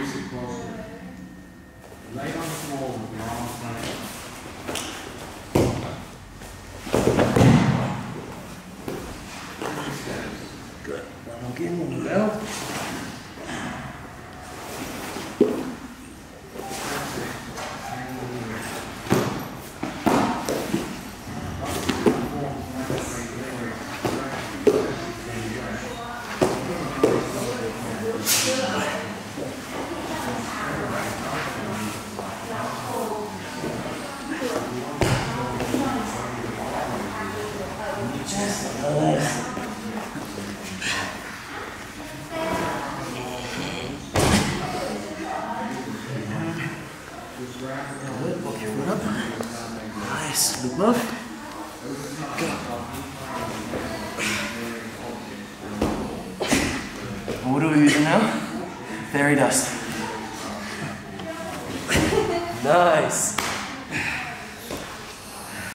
Lay on the floor with your arms down. Good. One more again, one more bell. Good, walk your foot up. Nice, look left. Go. What are we using now? Fairy dust. Nice.